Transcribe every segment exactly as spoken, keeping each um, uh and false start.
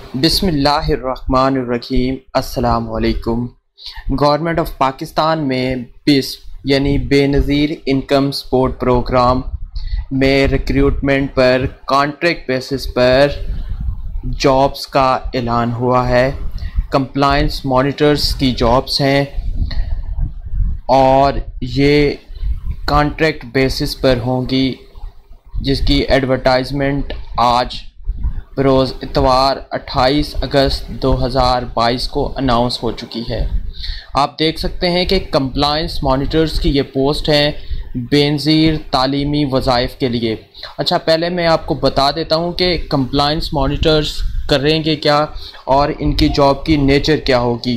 बिस्मिल्लाहिर्रहमानिर्रहीम। अस्सलाम वालेकुम। गवर्नमेंट ऑफ पाकिस्तान में बिस यानी बेनज़ीर इनकम सपोर्ट प्रोग्राम में रिक्रूटमेंट पर कॉन्ट्रैक्ट बेसिस पर जॉब्स का ऐलान हुआ है। कंप्लायंस मॉनिटर्स की जॉब्स हैं और ये कॉन्ट्रैक्ट बेसिस पर होंगी, जिसकी एडवर्टाइजमेंट आज बरोज़ इतवार अट्ठाईस अगस्त दो हज़ार बाईस को अनाउंस हो चुकी है। आप देख सकते हैं कि कंप्लायंस मॉनिटर्स की ये पोस्ट हैं बेनज़ीर तालीमी वज़ाइफ के लिए। अच्छा, पहले मैं आपको बता देता हूँ कि कंप्लायंस मॉनिटर्स करेंगे क्या और इनकी जॉब की नेचर क्या होगी।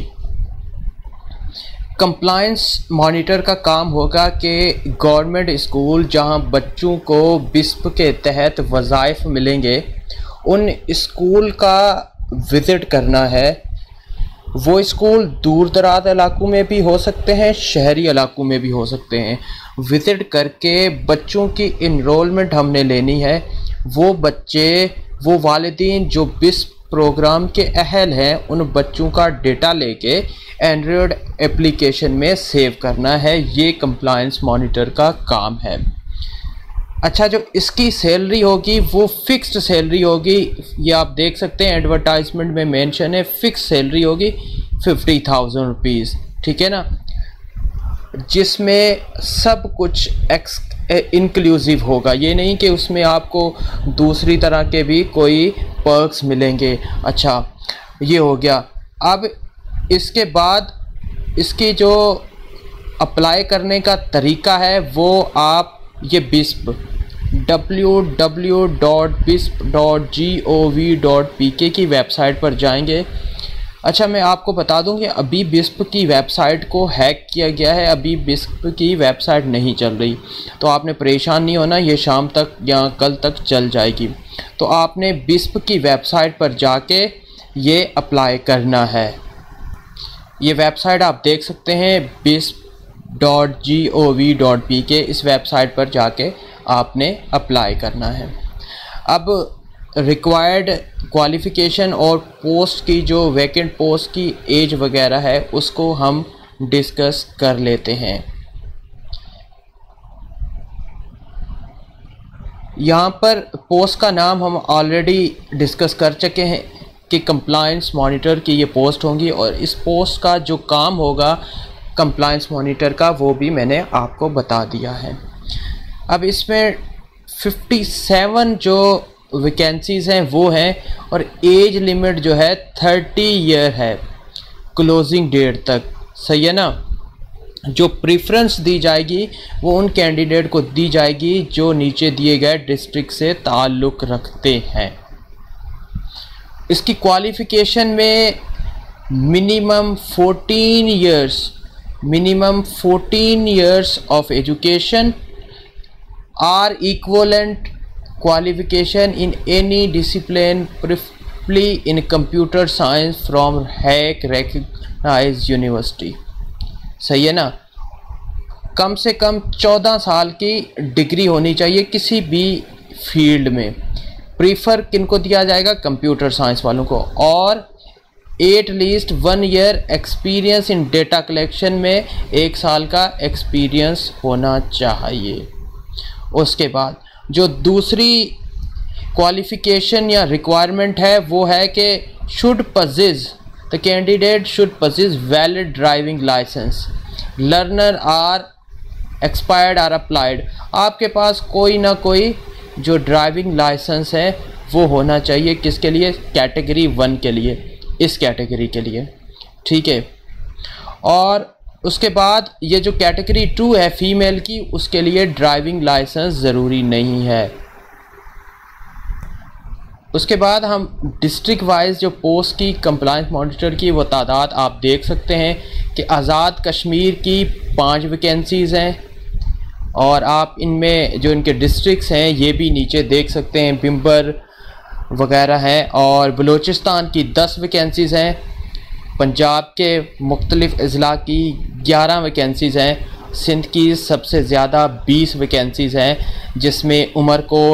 कंप्लायंस मॉनिटर का काम होगा कि गवर्नमेंट स्कूल जहां बच्चों को बिस्प के तहत वज़ाइफ मिलेंगे, उन स्कूल का विज़िट करना है। वो स्कूल दूर दराज इलाकों में भी हो सकते हैं, शहरी इलाकों में भी हो सकते हैं। विज़िट करके बच्चों की इनरोलमेंट हमने लेनी है। वो बच्चे, वो वालिदीन जो बिस्प प्रोग्राम के अहल हैं, उन बच्चों का डेटा लेके एंड्रॉयड एप्लीकेशन में सेव करना है। ये कंप्लायंस मॉनिटर का काम है। अच्छा, जो इसकी सैलरी होगी वो फिक्स्ड सैलरी होगी। ये आप देख सकते हैं एडवर्टाइजमेंट में मेंशन है, फिक्स सैलरी होगी फिफ्टी थाउजेंड रुपीज़, ठीक है ना, जिसमें सब कुछ एक्स इंक्लूसिव होगा। ये नहीं कि उसमें आपको दूसरी तरह के भी कोई पर्क्स मिलेंगे। अच्छा, ये हो गया। अब इसके बाद इसकी जो अप्लाई करने का तरीका है वो आप ये BISP W W W dot BISP dot G O V dot P K की वेबसाइट पर जाएंगे। अच्छा, मैं आपको बता दूं कि अभी बिस्प की वेबसाइट को हैक किया गया है, अभी बिस्प की वेबसाइट नहीं चल रही, तो आपने परेशान नहीं होना, ये शाम तक या कल तक चल जाएगी। तो आपने बिस्प की वेबसाइट पर जाके ये अप्लाई करना है। ये वेबसाइट आप देख सकते हैं BISP dot G O V dot P K. इस वेबसाइट पर जाके आपने अप्लाई करना है। अब रिक्वायर्ड क्वालिफ़िकेशन और पोस्ट की, जो वैकेंट पोस्ट की एज वगैरह है, उसको हम डिस्कस कर लेते हैं। यहाँ पर पोस्ट का नाम हम ऑलरेडी डिस्कस कर चुके हैं कि कंप्लायंस मॉनिटर की ये पोस्ट होंगी, और इस पोस्ट का जो काम होगा कंप्लायंस मॉनिटर का वो भी मैंने आपको बता दिया है। अब इसमें सत्तावन जो वैकेंसीज़ हैं वो हैं, और एज लिमिट जो है थर्टी ईयर है क्लोजिंग डेट तक। सही है ना। जो प्रेफरेंस दी जाएगी वो उन कैंडिडेट को दी जाएगी जो नीचे दिए गए डिस्ट्रिक्ट से ताल्लुक़ रखते हैं। इसकी क्वालिफ़िकेशन में minimum fourteen years minimum fourteen years of education or equivalent qualification in any discipline, preferably in computer science from हैक रिकॉग्नाइज्ड यूनिवर्सिटी। सही है ना। कम से कम चौदह साल की डिग्री होनी चाहिए किसी भी फील्ड में। प्रीफर किनको दिया जाएगा? कंप्यूटर साइंस वालों को। और at least one year experience in data collection में एक साल का एक्सपीरियंस होना चाहिए। उसके बाद जो दूसरी क्वालिफ़िकेशन या रिक्वायरमेंट है वो है कि should possess the candidate should possess valid driving licence, learner or expired or applied. आपके पास कोई ना कोई जो ड्राइविंग लाइसेंस है वो होना चाहिए। किसके लिए? कैटेगरी वन के लिए, इस कैटेगरी के लिए, ठीक है। और उसके बाद ये जो कैटेगरी टू है फीमेल की, उसके लिए ड्राइविंग लाइसेंस ज़रूरी नहीं है। उसके बाद हम डिस्ट्रिक्ट वाइज जो पोस्ट की कंप्लायंस मॉनिटर की वो तादाद आप देख सकते हैं कि आज़ाद कश्मीर की पाँच वैकेंसीज़ हैं, और आप इनमें जो इनके डिस्ट्रिक्ट्स हैं ये भी नीचे देख सकते हैं, बिम्बर वगैरह हैं। और बलूचिस्तान की दस वैकेंसीज़ हैं, पंजाब के मुख्तलिफ़ अज़ला की ग्यारह वैकेंसीज़ हैं, सिंध की सबसे ज़्यादा बीस वैकेंसीज़ हैं, जिसमें Umerkot,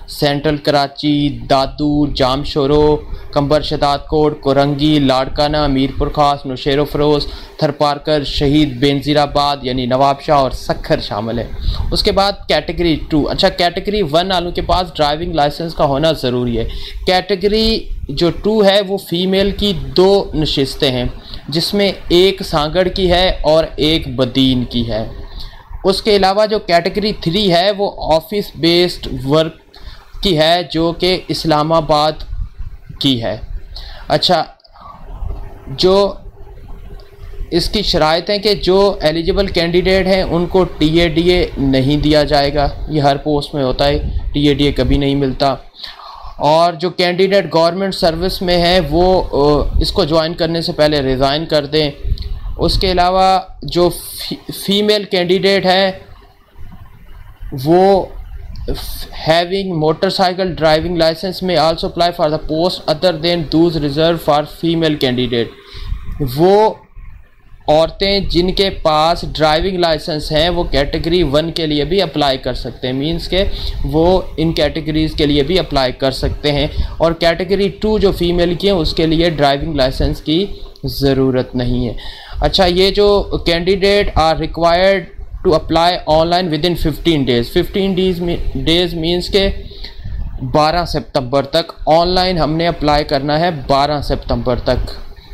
central Karachi, Dadu, Jamshoro, Kambar Shahdadkot, Korangi, Larkana, Mirpur Khas, Naushahro furrows, Tharparkar, शहीद बेनज़ीराबाद यानी नवाबशाह और सखर शामिल है। उसके बाद कैटेगरी टू। अच्छा, कैटेगरी वन वालों के पास ड्राइविंग लाइसेंस का होना ज़रूरी है। कैटेगरी जो टू है वो फ़ीमेल की दो नशिस्तें हैं, जिसमें एक सांगड़ की है और एक बदीन की है। उसके अलावा जो कैटेगरी थ्री है वो ऑफिस बेस्ड वर्क की है, जो कि इस्लामाबाद की है। अच्छा, जो इसकी शराइत हैं कि जो एलिजिबल कैंडिडेट हैं उनको टी ए डी ए नहीं दिया जाएगा। ये हर पोस्ट में होता है, टी ए डी ए कभी नहीं मिलता। और जो कैंडिडेट गवर्नमेंट सर्विस में है वो इसको ज्वाइन करने से पहले रिज़ाइन कर दें। उसके अलावा जो फी, फीमेल कैंडिडेट है वो having motorcycle driving licence may also apply for the post other than those reserve for female candidate. वो औरतें जिनके पास ड्राइविंग लाइसेंस हैं वो कैटेगरी वन के लिए भी अप्लाई कर सकते हैं, मींस के वो इन कैटेगरीज़ के लिए भी अप्लाई कर सकते हैं। और कैटेगरी टू जो फीमेल की है उसके लिए ड्राइविंग लाइसेंस की ज़रूरत नहीं है। अच्छा, ये जो candidate are required to apply online within fifteen days. Fifteen days days means के बारह सितंबर तक ऑनलाइन हमने अप्लाई करना है। बारह सितंबर तक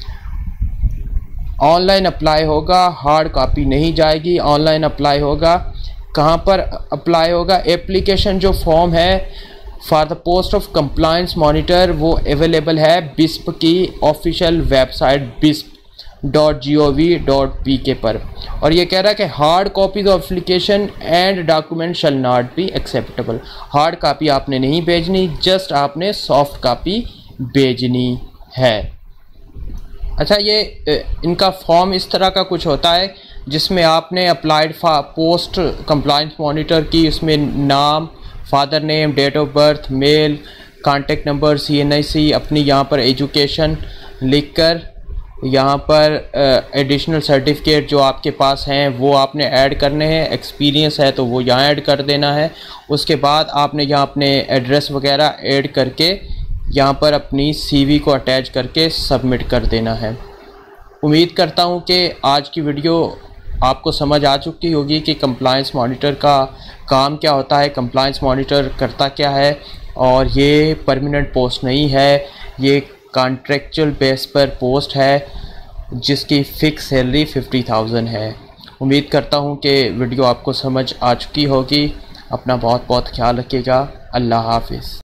ऑनलाइन अप्लाई होगा, हार्ड कॉपी नहीं जाएगी, ऑनलाइन अप्लाई होगा। कहाँ पर अप्लाई होगा? एप्लीकेशन जो फॉर्म है for the post of compliance monitor वो अवेलेबल है बिस्प की official website BISP dot G O V dot P K पर। और ये कह रहा है कि hard copies of application and document shall not be acceptable. Hard copy आपने नहीं भेजनी, जस्ट आपने सॉफ्ट कॉपी भेजनी है। अच्छा, ये इनका फॉर्म इस तरह का कुछ होता है जिसमें आपने अप्लाइड पोस्ट कंप्लायंस मॉनिटर की, उसमें नाम, father name, date of birth, mail, contact number, C N I C, अपनी यहाँ पर एजुकेशन लिख कर यहाँ पर एडिशनल सर्टिफिकेट जो आपके पास हैं वो आपने ऐड करने हैं। एक्सपीरियंस है तो वो यहाँ ऐड कर देना है। उसके बाद आपने यहाँ अपने एड्रेस वगैरह ऐड करके यहाँ पर अपनी सीवी को अटैच करके सबमिट कर देना है। उम्मीद करता हूँ कि आज की वीडियो आपको समझ आ चुकी होगी कि कंप्लायंस मॉनिटर का काम क्या होता है, कंप्लायंस मॉनिटर करता क्या है। और ये परमानेंट पोस्ट नहीं है, ये कॉन्ट्रेक्चुअल बेस पर पोस्ट है जिसकी फ़िक्स सैलरी फिफ्टी थाउजेंड है। उम्मीद करता हूँ कि वीडियो आपको समझ आ चुकी होगी। अपना बहुत बहुत ख्याल रखिएगा। अल्लाह हाफिज़।